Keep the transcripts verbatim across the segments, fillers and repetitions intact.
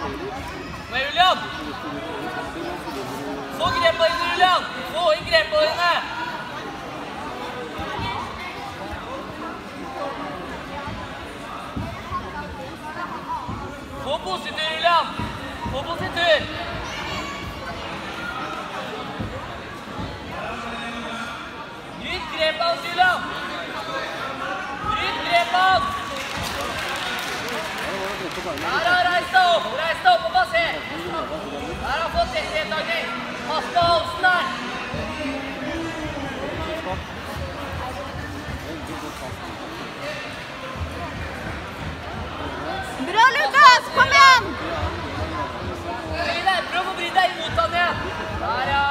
Med Julian. Få grep på dine, Julian. Få inn grep på dine. Få positur, Julian. Få positur. Bryt grepet hans, Julian. Bryt grepet hans. Der har reist deg opp. Reist deg opp og passer. Der har han fått ett nedtagning. Pass på halsen der. Bra, Lukas! Kom igjen! Vri deg. Prøv å vri deg imot han igjen. Der, ja.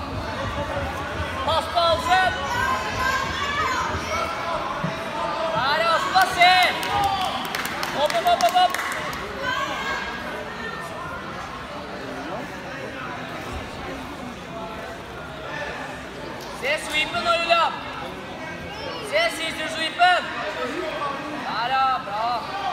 Pass på halsen. Der, ja. Så passer. Opp, opp, opp, opp, opp. Se sweepen nå, Julian. Se scissor-sweepen. Der, ja. Bra.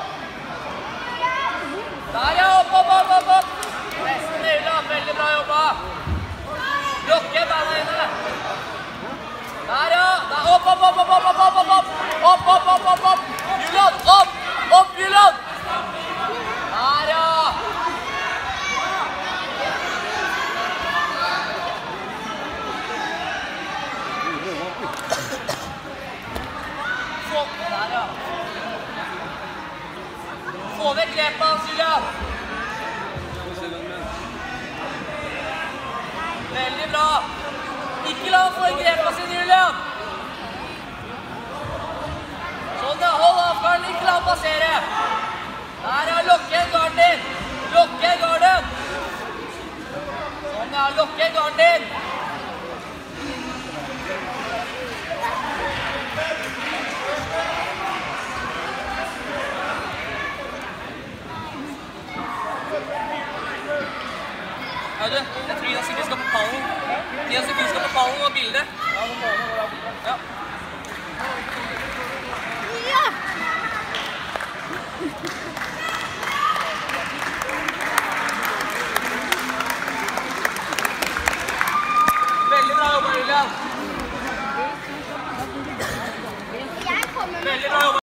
Der, ja. Opp, opp, opp, opp, opp. Nesten, Julian. Veldig bra jobba. Blokke beina inne. Der, ja. Der, opp, opp, opp, opp, opp, opp, opp, opp. Opp, opp, opp, opp, opp. Julian, opp. Opp, Julian. Der, ja. Få, der, ja. Få vekk grepet hans, Julian. Veldig bra. Ikke la han få grepet sin, Julian. Sånn, ja. Hold avgarden. Ikke la han passere. Der, ja. Lokke garden din. Lokke garden. Sånn, ja. Lokke garden din. Ja, du, jeg tror Ida sikkert skal på pallen. Ida sikkert skal på pallen og bilde. Ja,